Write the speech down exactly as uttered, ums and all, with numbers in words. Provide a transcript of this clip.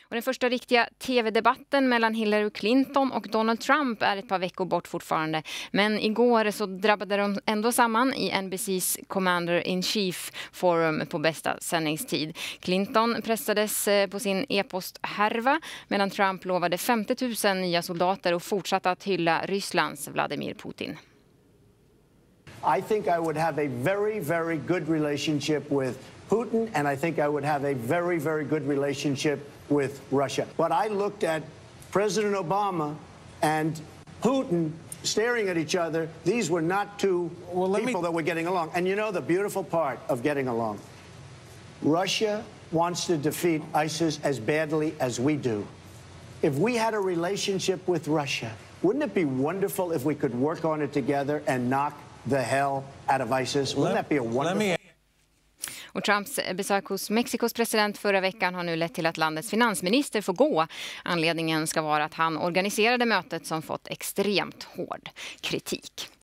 Och den första riktiga tv-debatten mellan Hillary Clinton och Donald Trump är ett par veckor bort fortfarande. Men igår så drabbade de ändå samman i N B C:s Commander-in-Chief Forum på bästa sändningstid. Clinton pressades på sin e-posthärva medan Trump lovade femtio tusen nya soldater och fortsatte att hylla Rysslands Vladimir Putin. I think I would have a very, very good relationship with Putin, and I think I would have a very, very good relationship with Russia. But I looked at President Obama and Putin staring at each other. These were not two well, people me... that were getting along. And you know the beautiful part of getting along? Russia wants to defeat ISIS as badly as we do. If we had a relationship with Russia, wouldn't it be wonderful if we could work on it together and knock the hell out of ISIS? Wouldn't that be a wonderful... Och Trumps besök hos Mexikos president förra veckan har nu lett till att landets finansminister får gå. Anledningen ska vara att han organiserade mötet som fått extremt hård kritik.